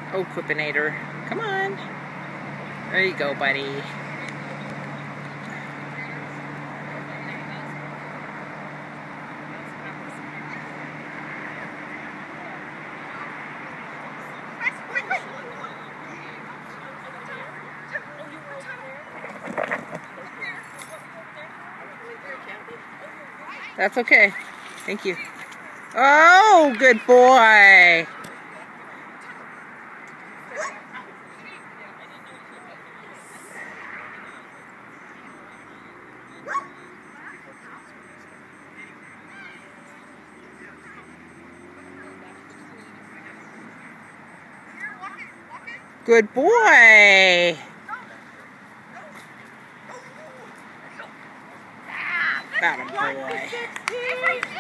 Oh, Quipinator. Come on. There you go, buddy. That's okay. Thank you. Oh, good boy. Good boy. Got him, boy.